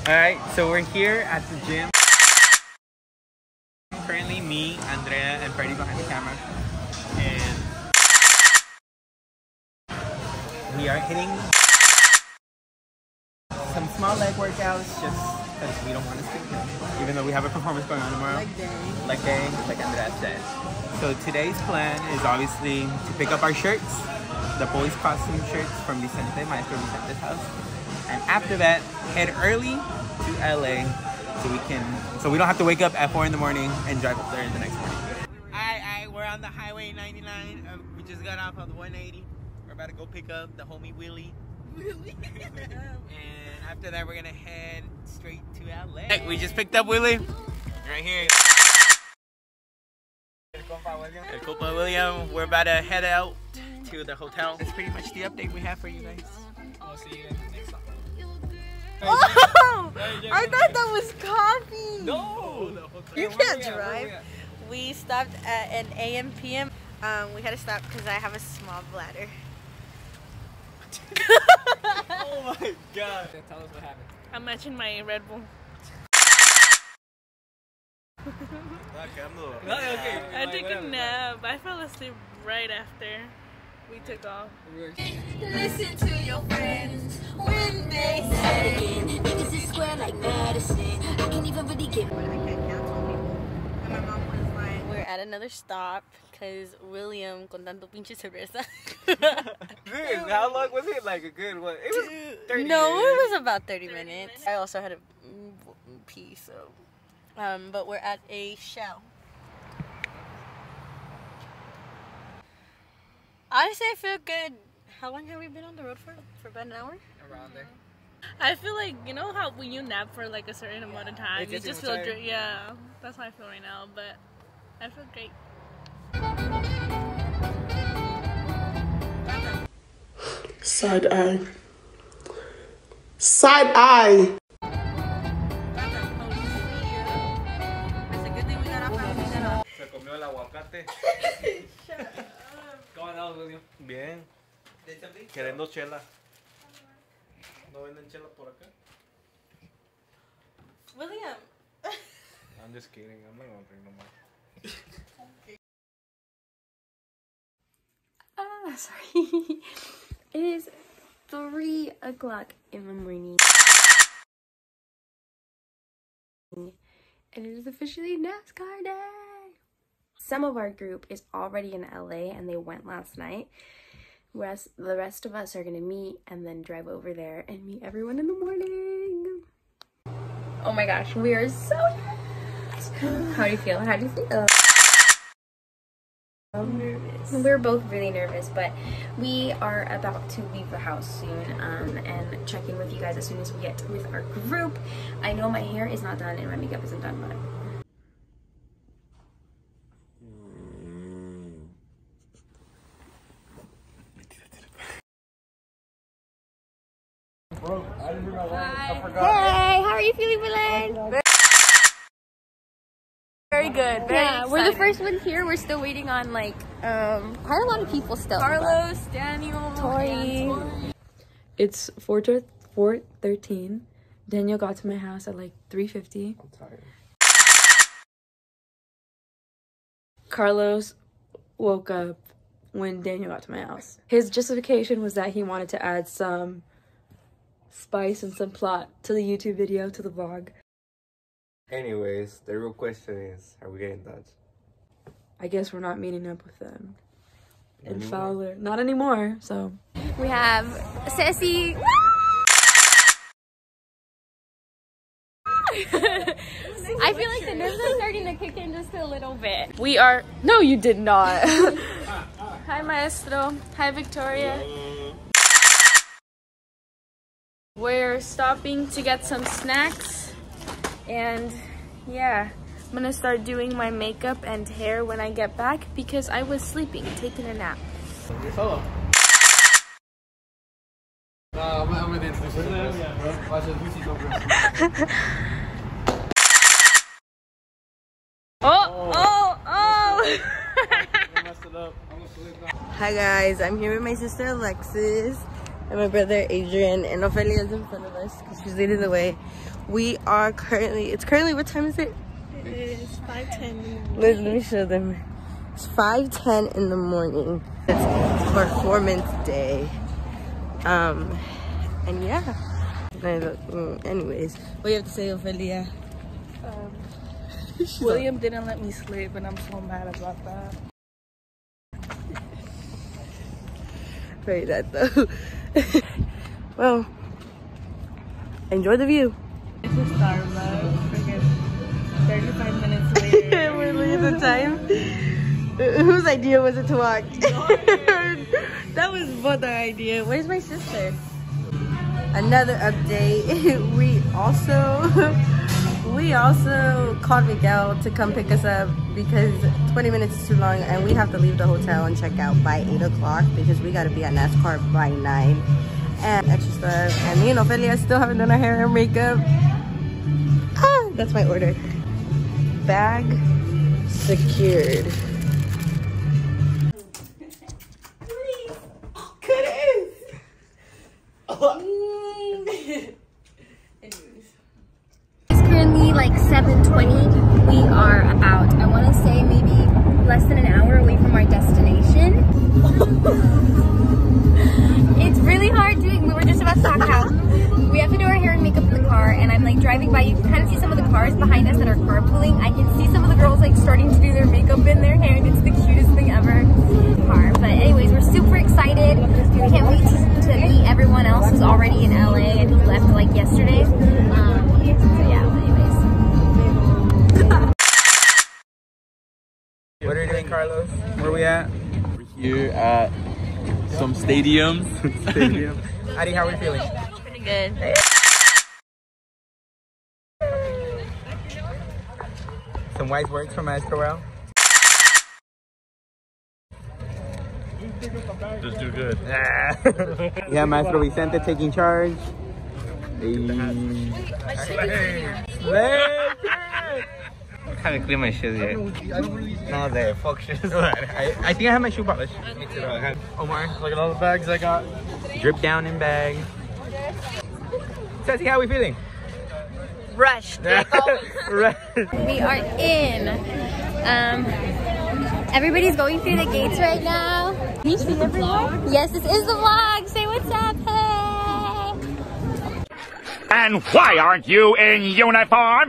Alright, so we're here at the gym. Currently me, Andrea, and Freddy behind the camera. And we are hitting some small leg workouts just because we don't want to skip them. Even though we have a performance going on tomorrow. Leg day, like Andrea said. So today's plan is obviously to pick up our shirts, the boys' costume shirts from Vicente, Maestro Vicente's house. And after that, head early to LA so we don't have to wake up at 4 in the morning and drive up there the next morning. Alright, we're on the Highway 99. We just got off of the 180. We're about to go pick up the homie Willie. And after that, we're gonna head straight to LA. Hey, we just picked up Willie. Right here. El Compa William. We're about to head out to the hotel. That's pretty much the update we have for you guys. We'll see you in the next one. Oh! I thought that was coffee! No! You can't drive. We stopped at an AM PM. We had to stop because I have a small bladder. Oh my god. Tell us what happened. I'm matching my Red Bull. Okay. I took a nap. I fell asleep right after we took off. Listen to your friends when they say niggas is square like Madison. I can't even really get But I can't cancel people. And my mom was like, we're at another stop because William con tanto pinche cerveza. Dude, how long was it? Like a good one? It was 30 No, minutes. it was about 30 minutes. I also had a pee, so. But we're at a Shell. Honestly, I feel good. How long have we been on the road for? For about an hour? Around there. I feel like, you know how when you nap for like a certain amount of time, you just feel great. Yeah, that's how I feel right now, but I feel great. Side eye. Side eye. It's a good thing we got off at Mineral. Se comió el aguacate. ¿Cómo andamos, William? Bien. Queriendo chela. ¿No venden chela por acá? William. I'm just kidding. I'm not gonna drink no more. Sorry. It is 3 o'clock in the morning. And it is officially NASCAR day. Some of our group is already in LA and they went last night. Whereas the rest of us are gonna meet and then drive over there and meet everyone in the morning. Oh my gosh, we are so nervous. How do you feel? How do you feel? I'm nervous. We're both really nervous, but we are about to leave the house soon and check in with you guys as soon as we get with our group. I know my hair is not done and my makeup isn't done, but Hey, how are you feeling, Milan? Very good. Yeah, we're the first ones here. We're still waiting on like quite a lot of people still. Carlos, Daniel, Tori. It's 4:13. Daniel got to my house at like 3:50. I'm tired. Carlos woke up when Daniel got to my house. His justification was that he wanted to add some spice and some plot to the YouTube video, to the vlog. Anyways, the real question is, are we getting in touch? I guess we're not meeting up with them. And Fowler. Not anymore, so. We have Ceci. I feel like the nerves are starting to kick in just a little bit. We are. No, you did not. Hi, Maestro. Hi, Victoria. We're stopping to get some snacks. And yeah, I'm gonna start doing my makeup and hair when I get back because I was sleeping, taking a nap. Solo. I'm gonna introduce you. Oh! Hi guys, I'm here with my sister Alexis. and my brother Adrian, and Ophelia's in front of us because she's leading the way. We are currently, it's currently, what time is it? It is 5:10. Let me show them. It's 5:10 in the morning. It's performance day. And yeah. Anyways, what do you have to say, Ophelia? William didn't let me sleep, and I'm so mad about that. Very that though. Well, enjoy the view. It's a Starbucks. Freaking 35 minutes later. We're looking at the time. Whose idea was it to walk? That was both our idea. Where's my sister? Another update. We also called Miguel to come pick us up because 20 minutes is too long and we have to leave the hotel and check out by 8 o'clock because we got to be at NASCAR by 9 and extra stuff. And me and Ophelia still haven't done our hair and makeup. That's my order. Bag secured. It's currently like 7:20. We are out. I want to say maybe less than an hour away from our destination. It's really hard doing. We were just about to talk how we have to do our hair and makeup in the car, and I'm like driving by. You can kind of see some of the cars behind us that are carpooling. I can see some of the girls like starting to do their makeup in their hair, and it's the cutest thing ever. But anyways, we're super excited. We can't wait to meet everyone else who's already in LA and who left like yesterday. So yeah, anyways. What are you doing, Carlos? Where are we at? We're here at some stadiums. Stadium. Adi, how are we feeling? Pretty good. Some wise words from Maestro Well. Just do good. Yeah, Maestro Vicente taking charge. I haven't cleaned my shoes yet. No, there, fuck shoes. I think I have my shoe polish. Me too. Omar, look at all the bags I got. Drip down in bag. Sassy, how are we feeling? Rushed. We are in. Everybody's going through the gates right now. Can you see everyone? Yes, this is the vlog. Say what's up, hey! And why aren't you in uniform?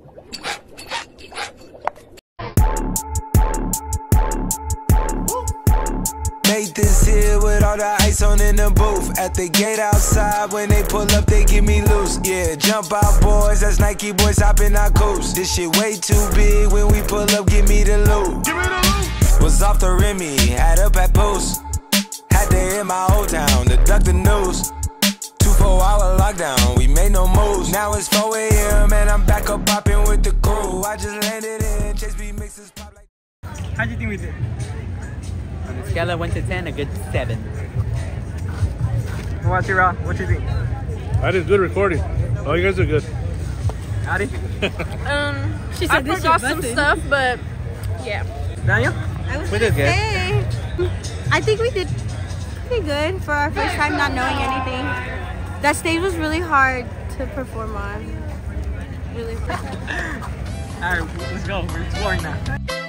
Made this here with all the ice on in the booth. At the gate outside, when they pull up, they give me loose. Yeah, jump out, boys. That's Nike boys hopping our coast. This shit way too big. When we pull up, give me the loot. Give me the loot. Was off the Remy, had up at post. Had to hit my old town to duck the news. 24-hour lockdown, we made no moves. Now it's 4 a.m. and I'm back up popping with the crew. I just landed in Chase B mixes pop like. How do you think we did? On a scale of 1 to 10, a good 7. What's your raw? What you think? I did good recording. Oh, you guys are good. Adi? She said I forgot some stuff, but yeah. Daniel? We did good. Hey, I think we did pretty good for our first time not knowing anything. That stage was really hard to perform on. Really hard. Alright, let's go. We're exploring now.